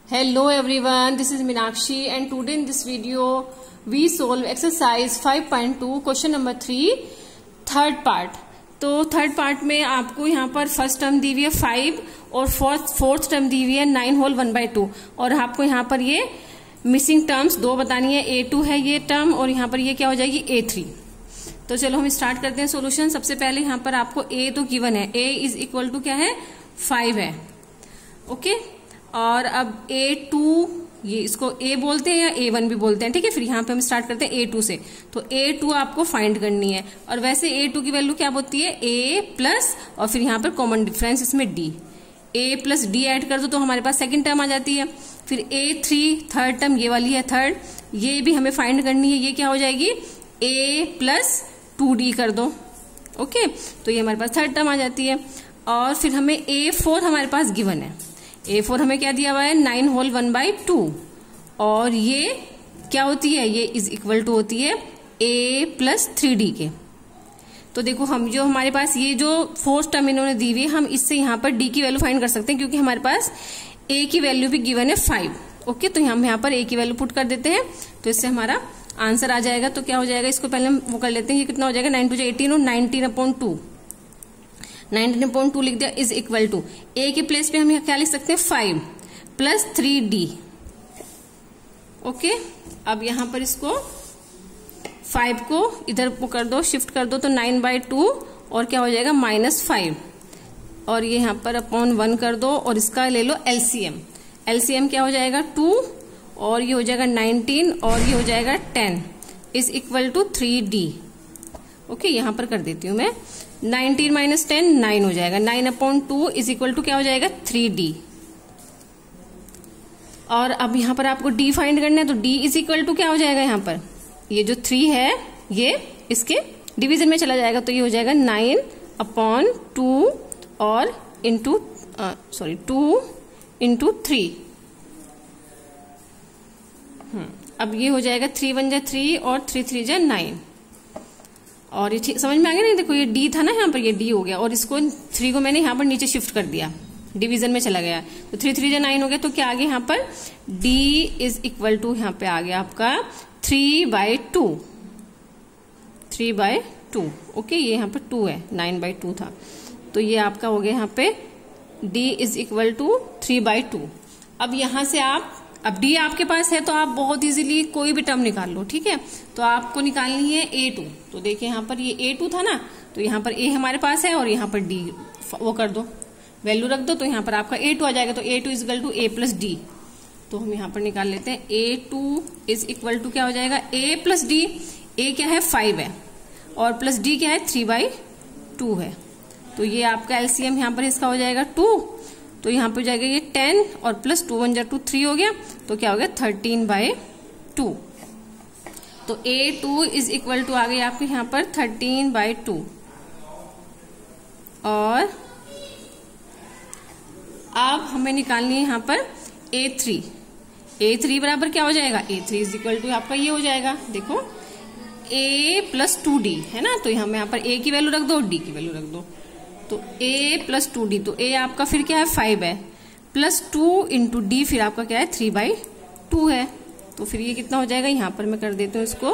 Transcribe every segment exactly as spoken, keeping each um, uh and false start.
Hello everyone, this is Meenakshi and today in this video we solve exercise five point two question number three third part। तो third part में आपको यहाँ पर first term दी हुई है five और फोर्थ फोर्थ टर्म दी हुई है nine whole one by two और आपको यहाँ पर ये मिसिंग टर्म्स दो बतानी है। ए टू है ये टर्म और यहाँ पर ये क्या हो जाएगी ए थ्री। तो चलो हम स्टार्ट करते हैं सोल्यूशन। सबसे पहले यहाँ पर आपको ए तो गिवन है, ए इज इक्वल टू क्या है फाइव है, ओके। और अब ए टू ये इसको ए बोलते हैं या ए वन भी बोलते हैं, ठीक है। फिर यहाँ पे हम स्टार्ट करते हैं ए टू से। तो ए टू आपको फाइंड करनी है और वैसे ए टू की वैल्यू क्या होती है ए प्लस और फिर यहाँ पर कॉमन डिफरेंस इसमें d, a plus d add कर दो तो हमारे पास सेकंड टर्म आ जाती है। फिर ए थ्री थर्ड टर्म ये वाली है थर्ड, ये भी हमें फाइंड करनी है, ये क्या हो जाएगी ए प्लस टू डी कर दो, ओके। तो ये हमारे पास थर्ड टर्म आ जाती है। और फिर हमें ए फोर हमारे पास गिवन है, ए फोर हमें क्या दिया हुआ है nine whole one by two और ये क्या होती है ये इज इक्वल टू होती है ए प्लस थ्री डी के। तो देखो हम जो हमारे पास ये जो फोर्थ टर्म इन्होंने दी हुई है हम इससे यहाँ पर डी की वैल्यू फाइंड कर सकते हैं क्योंकि हमारे पास ए की वैल्यू भी गिवन है फाइव, ओके। तो हम यहाँ पर ए की वैल्यू पुट कर देते हैं तो इससे हमारा आंसर आ जाएगा। तो क्या हो जाएगा इसको पहले हम वो कर लेते हैं, ये कितना हो जाएगा नाइन टू जो एटीन और nineteen upon two, nineteen upon two लिख दिया इज इक्वल टू ए के प्लेस पे हम यहाँ क्या लिख सकते हैं five plus three d, okay. अब यहाँ पर इसको फाइव को इधर वो कर दो शिफ्ट कर दो तो नाइन बाई टू और क्या हो जाएगा माइनस फाइव और ये यहाँ पर अपॉन वन कर दो और इसका ले लो एलसीएम। एलसीएम क्या हो जाएगा टू और ये हो जाएगा नाइनटीन और ये हो जाएगा ten is equal to three d, okay. यहाँ पर कर देती हूँ मैं नाइनटीन माइनस टेन नाइन हो जाएगा, nine upon two is equal to क्या हो जाएगा थ्री डी। और अब यहाँ पर आपको डी फाइंड करना है तो डी इज इक्वल टू क्या हो जाएगा यहाँ पर ये जो थ्री है ये इसके डिवीजन में चला जाएगा तो ये हो जाएगा नाइन अपॉन टू और into sorry two into three. अब ये हो जाएगा थ्री वन जा थ्री और थ्री थ्री जा नाइन और ये समझ में आ गया नहीं। देखो ये डी था ना यहाँ पर ये डी हो गया और इसको थ्री को मैंने यहाँ पर नीचे शिफ्ट कर दिया डिवीजन में चला गया तो थ्री थ्री जा नाइन हो गया। तो क्या आ गया यहाँ पर डी इज इक्वल टू यहाँ पे आ गया आपका three by two, three by two, okay. ये यहाँ पर टू है, नाइन बाई टू था तो ये आपका हो गया यहाँ पे d is equal to three by two. अब यहाँ से आप अब डी आपके पास है तो आप बहुत इजीली कोई भी टर्म निकाल लो, ठीक है। तो आपको निकालनी है ए टू। तो देखिए यहाँ पर ये ए टू था ना तो यहाँ पर ए हमारे पास है और यहाँ पर डी वो कर दो वैल्यू रख दो तो यहाँ पर आपका ए टू आ जाएगा। तो a two is equal to a plus d. तो हम यहाँ पर निकाल लेते हैं a two is equal to क्या हो जाएगा ए प्लस डी। ए क्या है फाइव है और प्लस डी क्या है थ्री बाई टू है। तो ये आपका एलसीएम यहाँ पर इसका हो जाएगा टू तो यहाँ पे हो जाएगा ये टेन और प्लस टू वन जा टू थ्री हो गया तो क्या हो गया थर्टीन बाई टू। तो a two is equal to आ गई आपके यहाँ पर थर्टीन बाई टू और अब हमें निकालनी है यहाँ पर ए थ्री। ए थ्री बराबर क्या हो जाएगा a three is equal to आपका ये हो जाएगा देखो ए प्लस टू डी है ना। तो यहाँ पर ए की वैल्यू रख दो डी की वैल्यू रख दो तो a प्लस टू डी। तो a आपका फिर क्या है फाइव है प्लस टू इंटू डी फिर आपका क्या है थ्री बाई टू है। तो फिर ये कितना हो जाएगा यहाँ पर मैं कर देती हूँ इसको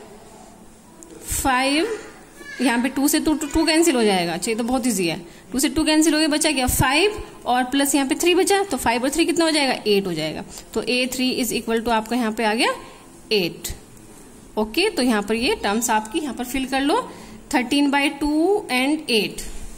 फाइव, यहाँ पे टू से टू टू, टू कैंसिल हो जाएगा। अच्छा ये तो बहुत इजी है, टू से टू कैंसिल हो गया बचा क्या फाइव और प्लस यहाँ पे थ्री बचा तो फाइव और थ्री कितना हो जाएगा एट हो जाएगा। तो a three is equal to आपका यहाँ पे आ गया एट, ओके। तो यहाँ पर ये टर्म्स आपकी यहाँ पर फिल कर लो thirteen by two and eight,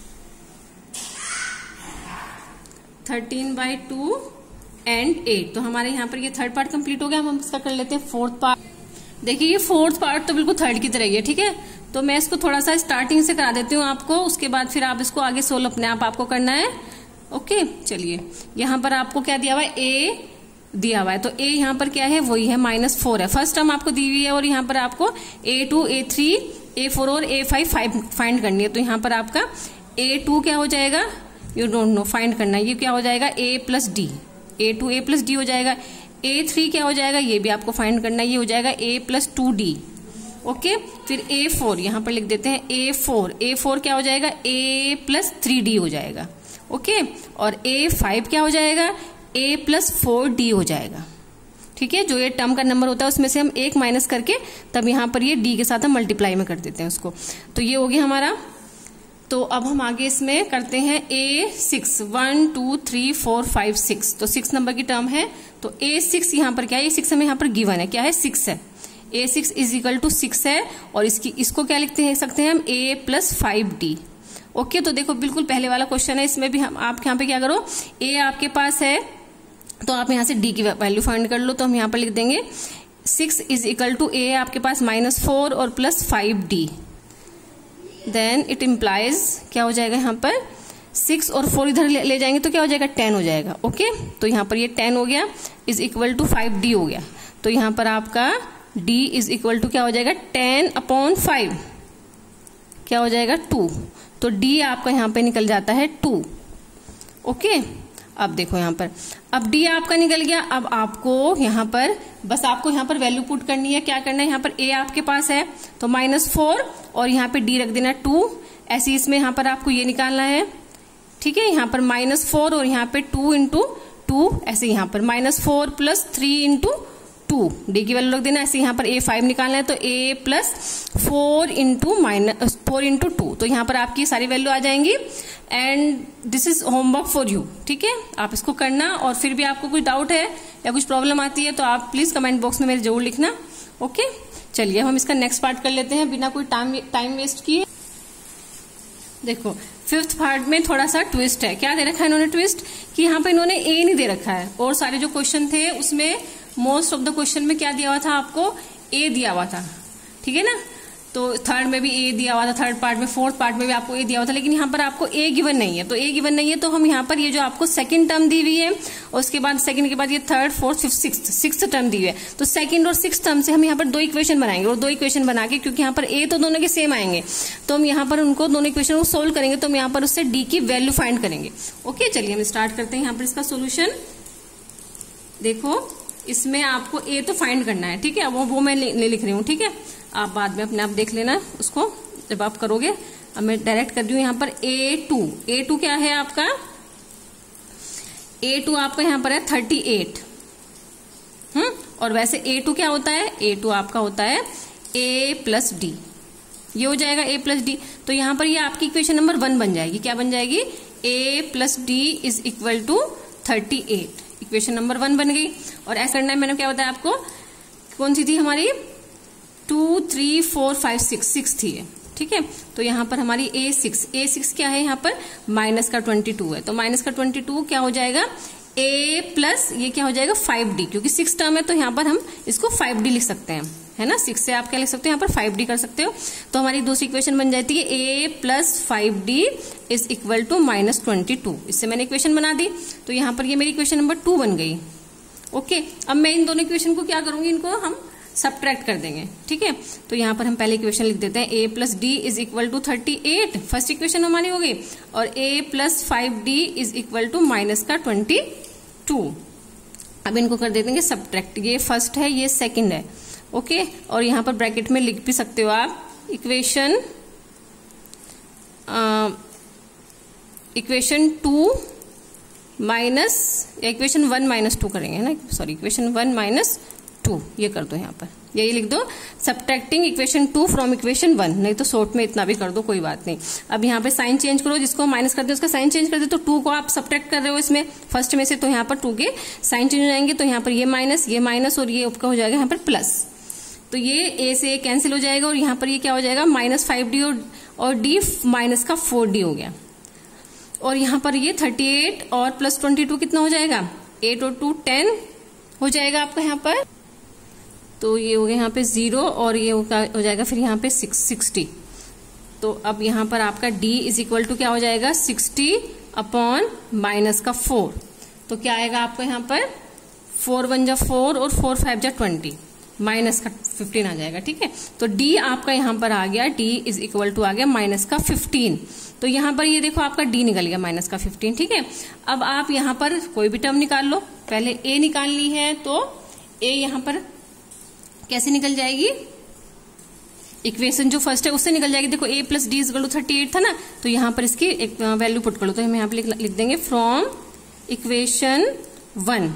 thirteen by two and eight. तो हमारे यहाँ पर ये थर्ड पार्ट कंप्लीट हो गया। हम इसका कर लेते हैं फोर्थ पार्ट। देखिए ये फोर्थ पार्ट तो बिल्कुल थर्ड की तरह ही है, ठीक है। तो मैं इसको थोड़ा सा स्टार्टिंग से करा देती हूँ आपको, उसके बाद फिर आप इसको आगे सोल्व अपने आप आपको करना है, ओके। चलिए यहाँ पर आपको क्या दिया हुआ है ए दिया हुआ है तो ए यहाँ पर क्या है वही है माइनस फोर है, फर्स्ट टर्म आपको दी हुई है और यहाँ पर आपको a two a three a four और ए फाइव फाइव फाइंड करनी है। तो यहाँ पर आपका ए टू क्या हो जाएगा यू डोंट नो फाइंड करना है, ये क्या हो जाएगा a plus d, a two a plus d हो जाएगा। ए थ्री क्या हो जाएगा ये भी आपको फाइंड करना है, ये हो जाएगा a plus two d, okay. फिर ए फोर यहाँ पर लिख देते हैं ए फोर, ए फोर क्या हो जाएगा ए प्लस थ्री डी हो जाएगा, ओके। और ए फाइव क्या हो जाएगा ए प्लस फोर डी हो जाएगा। ठीक है, जो ये टर्म का नंबर होता है उसमें से हम एक माइनस करके तब यहाँ पर ये डी के साथ हम मल्टीप्लाई में कर देते हैं उसको। तो ये हो गया हमारा। तो अब हम आगे इसमें करते हैं a six, one two three four five six, तो सिक्स नंबर की टर्म है। तो ए सिक्स यहाँ पर क्या है, ए सिक्स हमें यहाँ पर गिवन है, क्या है, सिक्स है। A six is equal to six है और इसकी इसको क्या लिखते हैं सकते हैं हम, a plus five d. Okay, तो देखो बिल्कुल पहले वाला क्वेश्चन है, इसमें भी हम आप यहाँ पे क्या करो, ए आपके पास है तो आप यहाँ से डी की वैल्यू फाइंड कर लो। तो हम यहाँ पर लिख देंगे six is equal to a आपके पास माइनस फोर और plus five d. Then it implies क्या हो जाएगा यहाँ पर, सिक्स और फोर इधर ले, ले जाएंगे तो क्या हो जाएगा, टेन हो जाएगा। ओके, तो यहाँ पर ये टेन हो गया is equal to five d हो गया। तो यहाँ पर आपका d इज इक्वल टू क्या हो जाएगा, टेन अपॉन फाइव, क्या हो जाएगा, टू। तो d आपका यहाँ पे निकल जाता है टू। ओके, अब देखो यहाँ पर, अब d आपका निकल गया। अब आपको यहाँ पर बस आपको यहाँ पर वैल्यू पुट करनी है। क्या करना है, यहाँ पर a आपके पास है तो माइनस फोर और यहाँ पे d रख देना टू। ऐसे इसमें यहाँ पर आपको ये निकालना है। ठीक है, यहाँ पर माइनस फोर और यहाँ पे टू इंटू टू, ऐसे यहाँ पर minus four plus three into two, d की वैल्यू रख देना। ऐसे यहाँ पर ए फाइव निकालना है तो a plus four into minus four into two, तो यहाँ पर आपकी सारी वैल्यू आ जाएंगी। And this is homework for you. ठीक है, आप इसको करना और फिर भी आपको कोई डाउट है या कुछ प्रॉब्लम आती है तो आप प्लीज कमेंट बॉक्स में मेरे जरूर लिखना। ओके, चलिए हम इसका नेक्स्ट पार्ट कर लेते हैं बिना कोई टाइम टाइम वेस्ट किए। देखो फिफ्थ पार्ट में थोड़ा सा ट्विस्ट है। क्या दे रखा है इन्होंने ट्विस्ट, कि यहाँ पे इन्होंने ए नहीं दे रखा है और सारे जो क्वेश्चन थे उसमें मोस्ट ऑफ द क्वेश्चन में क्या दिया हुआ था, आपको ए दिया हुआ था। ठीक है ना, तो थर्ड में भी ए दिया हुआ था, थर्ड पार्ट में, फोर्थ पार्ट में भी आपको ए दिया हुआ था, लेकिन यहाँ पर आपको ए गिवन नहीं है। तो ए गिवन नहीं है तो हम यहाँ पर ये जो आपको सेकंड टर्म दी हुई है और उसके बाद सेकंड के बाद ये third fourth fifth sixth sixth term दी हुई है, तो सेकंड और सिक्स्थ टर्म से हम यहाँ पर दो इक्वेशन बनाएंगे और दो इक्वेशन बना के, क्योंकि यहाँ पर ए तो दोनों के सेम आएंगे, तो हम यहाँ पर उनको दोनों इक्वेशन को सोल्व करेंगे। तो हम यहाँ पर उससे डी की वैल्यू फाइंड करेंगे। ओके, चलिए हम स्टार्ट करते हैं यहाँ पर इसका सोल्यूशन। देखो इसमें आपको ए तो फाइंड करना है। ठीक है, वो वो मैं नहीं लिख रही हूँ। ठीक है, आप बाद में अपने आप देख लेना उसको जब आप करोगे। अब मैं डायरेक्ट कर रही हूँ यहाँ पर ए टू। ए टू क्या है आपका, ए टू आपका यहाँ पर है थर्टी एट। हम्म और वैसे ए टू क्या होता है, ए टू आपका होता है ए प्लस डी। ये हो जाएगा ए प्लस डी। तो यहाँ पर ये आपकी इक्वेशन नंबर वन बन जाएगी। क्या बन जाएगी, a plus d is equal to thirty eight. Equation number one बन गई। और ऐसा करना है, मैंने क्या बताया आपको, कौन सी थी हमारी, two three four five six, six थी ये। ठीक है, तो यहाँ पर हमारी ए सिक्स, ए सिक्स क्या है, यहाँ पर माइनस का ट्वेंटी टू है, तो माइनस का ट्वेंटी टू क्या हो जाएगा, ए प्लस ये क्या हो जाएगा फाइव डी, क्योंकि सिक्स टर्म है तो यहाँ पर हम इसको फाइव डी लिख सकते हैं, है ना। सिक्स से आप क्या लिख सकते हो, यहाँ पर फाइव डी कर सकते हो। तो हमारी दूसरी इक्वेशन बन जाती है a plus five d is equal to minus twenty two. इससे मैंने इक्वेशन बना दी, तो यहाँ पर ये मेरी इक्वेशन नंबर टू बन गई। ओके, अब मैं इन दोनों इक्वेशन को क्या करूंगी, इनको हम सब्ट्रैक्ट कर देंगे। ठीक है, तो यहाँ पर हम पहले इक्वेशन लिख देते हैं, a plus d is equal to thirty eight, first equation हमारी हो गई, और a plus five d is equal to minus का ट्वेंटी टू। अब इनको कर देते हैं सब्ट्रैक्ट, ये फर्स्ट है ये सेकंड है। ओके, और यहाँ पर ब्रैकेट में लिख भी सकते हो आप equation equation two minus equation one minus two करेंगे, है ना, sorry equation one minus two, ये कर दो यहाँ पर, यही लिख दो subtracting equation two from equation one, नहीं तो शॉर्ट में इतना भी कर दो, कोई बात नहीं। अब यहाँ पे साइन चेंज करो, जिसको माइनस करते हो उसका साइन चेंज कर दो, तो टू को आप सब्ट्रैक्ट कर रहे हो इसमें फर्स्ट में से, तो यहाँ पर टू के साइन चेंज हो जाएंगे, तो यहाँ पर ये माइनस ये माइनस और ये आपका हो जाएगा यहाँ पर प्लस, तो ये ए से ए कैंसिल हो जाएगा, और यहाँ पर ये क्या हो जाएगा माइनस फाइव डी और डी माइनस का फोर डी हो गया, और यहाँ पर ये थर्टी एट और प्लस ट्वेंटी टू कितना हो जाएगा, एट और टू टेन हो जाएगा आपका यहाँ पर, तो ये हो गया यहाँ पे जीरो, और ये हो जाएगा फिर यहाँ पे सिक्स सिक्सटी। तो अब यहाँ पर आपका d इज इक्वल टू क्या हो जाएगा, सिक्सटी अपॉन माइनस का फोर, तो क्या आएगा आपको यहाँ पर, फोर वन जा फोर और फोर फाइव जा ट्वेंटी, माइनस का फिफ्टीन आ जाएगा। ठीक है, तो d आपका यहाँ पर आ गया, d इज इक्वल टू आ गया माइनस का फिफ्टीन। तो यहाँ पर ये देखो आपका d निकल गया माइनस का फिफ्टीन। ठीक है, अब आप यहाँ पर कोई भी टर्म निकाल लो, पहले a निकालनी है, तो a यहाँ पर कैसे निकल जाएगी, इक्वेशन जो फर्स्ट है उससे निकल जाएगी। देखो a plus d equal to thirty eight था ना, तो यहाँ पर इसकी एक वैल्यू पुट कर लो, तो हम यहाँ पर लिख, लिख देंगे from equation one,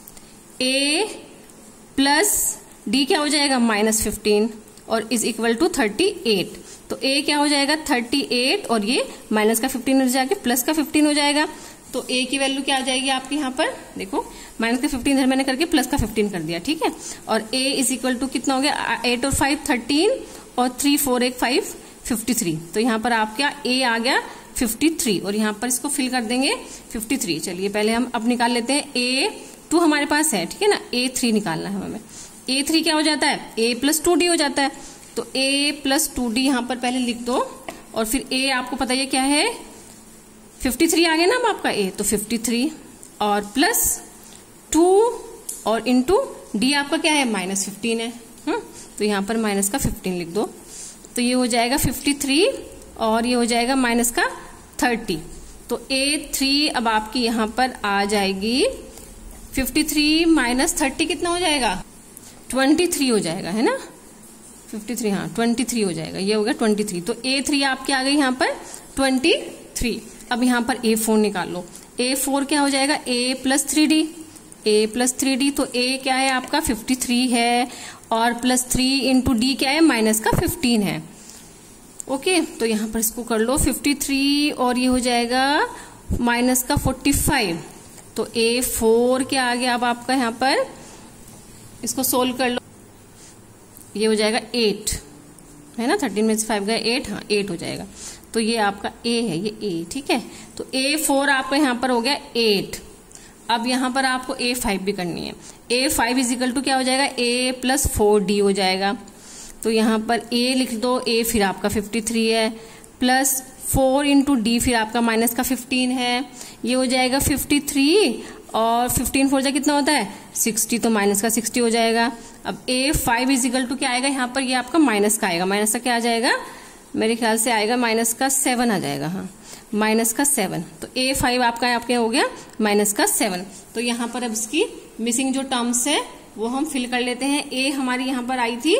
a plus d क्या हो जाएगा माइनस फिफ्टीन और is equal to thirty eight. तो a क्या हो जाएगा थर्टी एट और ये माइनस का फिफ्टीन हो जाएगा प्लस का फिफ्टीन हो जाएगा। तो a की वैल्यू क्या आ जाएगी आपके यहाँ पर, देखो माइनस का फिफ्टीन इधर मैंने करके प्लस का फिफ्टीन कर दिया, ठीक है। और a इज इक्वल टू कितना हो गया, एट और फाइव थर्टीन और थ्री फोर एक फाइव फिफ्टी थ्री। तो यहाँ पर आप क्या a आ गया फिफ्टी थ्री और यहाँ पर इसको फिल कर देंगे फिफ्टी थ्री। चलिए पहले हम अब निकाल लेते हैं, a टू हमारे पास है, ठीक है ना, a थ्री निकालना है हमें। a थ्री क्या हो जाता है, a प्लस टू डी हो जाता है। तो a प्लस टू डी यहाँ पर पहले लिख दो और फिर a आपको पता है क्या है, फिफ्टी थ्री आ गया ना अब आपका a, तो फिफ्टी थ्री और प्लस टू और इंटू डी आपका क्या है माइनस फिफ्टीन है, हुँ? तो यहाँ पर माइनस का फिफ्टीन लिख दो। तो ये हो जाएगा फिफ्टी थ्री और ये हो जाएगा माइनस का थर्टी। तो a थ्री अब आपकी यहाँ पर आ जाएगी फिफ्टी थ्री माइनस थर्टी कितना हो जाएगा, ट्वेंटी थ्री हो जाएगा, है ना, फिफ्टी थ्री, हाँ ट्वेंटी थ्री हो जाएगा, ये हो गया ट्वेंटी थ्री। तो a थ्री आपके आ गई यहाँ पर ट्वेंटी थ्री। अब यहाँ पर a फोर निकाल लो, a फोर क्या हो जाएगा, a plus three d, a plus three d. तो a क्या है आपका फिफ्टी थ्री है और प्लस थ्री इंटू डी क्या है माइनस का फिफ्टीन है। ओके, तो यहाँ पर इसको कर लो फिफ्टी थ्री और ये हो जाएगा माइनस का फोर्टी फाइव। तो a फोर क्या आ गया अब आपका यहाँ पर, इसको सोल्व कर लो, ये हो जाएगा एट, है ना, थर्टीन में से फाइव गया एट, हाँ एट हो जाएगा। तो ये आपका a है, ये a, ठीक है। तो a फोर आपका यहाँ पर हो गया एट। अब यहाँ पर आपको a फाइव भी करनी है, a five is equal to क्या हो जाएगा, a प्लस फोर डी हो जाएगा। तो यहाँ पर a लिख दो, a फिर आपका फिफ्टी थ्री है प्लस फोर इंटू डी फिर आपका माइनस का फिफ्टीन है, ये हो जाएगा फिफ्टी थ्री और फिफ्टीन फोर जा कितना होता है सिक्सटी, तो माइनस का सिक्सटी हो जाएगा। अब a five is equal to क्या आएगा यहाँ पर, ये आपका माइनस का आएगा, माइनस का क्या आ जाएगा, मेरे ख्याल से आएगा माइनस का सेवन आ जाएगा, हाँ माइनस का सेवन। तो a फाइव आपका आपके हो गया माइनस का सेवन। तो यहाँ पर अब इसकी मिसिंग जो टर्म्स है वो हम फिल कर लेते हैं। a हमारी यहाँ पर आई थी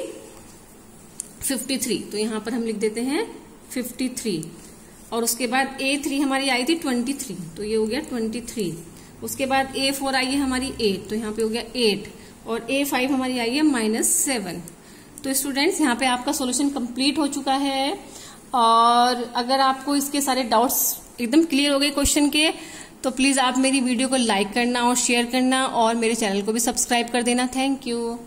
फिफ्टी थ्री, तो यहाँ पर हम लिख देते हैं फिफ्टी थ्री और उसके बाद a थ्री हमारी आई थी ट्वेंटी थ्री, तो ये हो गया ट्वेंटी थ्री। उसके बाद a फोर आई है हमारी एट, तो यहाँ पे हो गया एट और a फाइव हमारी आई है माइनस सेवन। तो स्टूडेंट्स यहाँ पे आपका सॉल्यूशन कंप्लीट हो चुका है और अगर आपको इसके सारे डाउट्स एकदम क्लियर हो गए क्वेश्चन के, तो प्लीज आप मेरी वीडियो को लाइक करना और शेयर करना और मेरे चैनल को भी सब्सक्राइब कर देना। Thank you.